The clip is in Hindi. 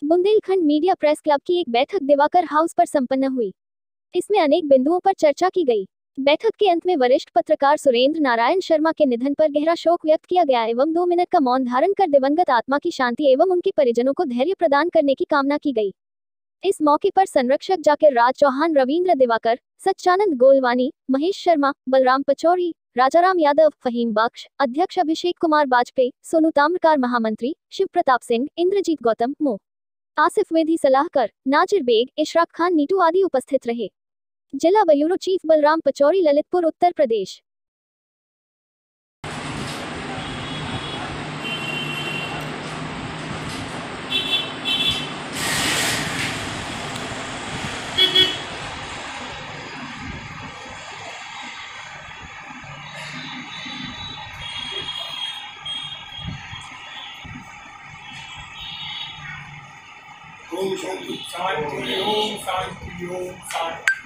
बुंदेलखंड मीडिया प्रेस क्लब की एक बैठक दिवाकर हाउस पर संपन्न हुई। इसमें अनेक बिंदुओं पर चर्चा की गई। बैठक के अंत में वरिष्ठ पत्रकार सुरेंद्र नारायण शर्मा के निधन पर गहरा शोक व्यक्त किया गया एवं 2 मिनट का मौन धारण कर दिवंगत आत्मा की शांति एवं उनके परिजनों को धैर्य प्रदान करने की कामना की गई। इस मौके पर संरक्षक जाकिर राज चौहान, रविंद्र दिवाकर, सच्चानंद गोलवानी, महेश शर्मा, बलराम पचौरी, राजाराम यादव, फहीम बख्श, अध्यक्ष अभिषेक कुमार वाजपेयी, सोनू ताम्रकार महामंत्री, शिव प्रताप सिंह, इंद्रजीत गौतम, मो आसिफ विधि सलाहकार, नाजिर बेग, इशराक खान नीटू आदि उपस्थित रहे। जिला ब्यूरो चीफ बलराम पचौरी, ललितपुर, उत्तर प्रदेश। ओम शांति, ओम शांति, ओम शांति।